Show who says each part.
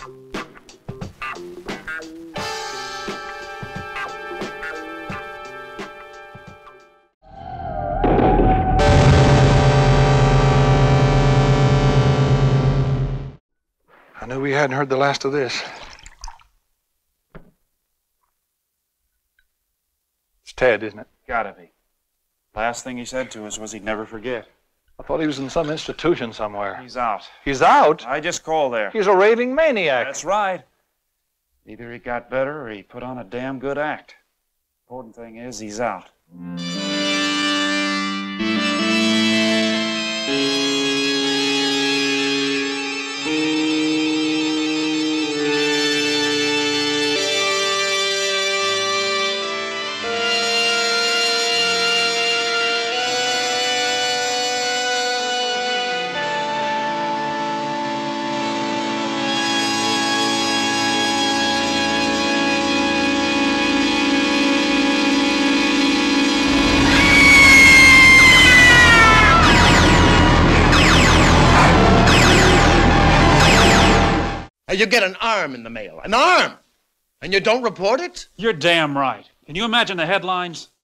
Speaker 1: I knew we hadn't heard the last of this. It's Ted, isn't it?
Speaker 2: Gotta be. Last thing he said to us was he'd never forget.
Speaker 1: I thought he was in some institution somewhere.
Speaker 2: He's out.
Speaker 1: He's out?
Speaker 2: I just called there.
Speaker 1: He's a raving maniac.
Speaker 2: That's right. Either he got better or he put on a damn good act. Important thing is he's out.
Speaker 3: You get an arm in the mail. An arm! And you don't report it?
Speaker 2: You're damn right. Can you imagine the headlines?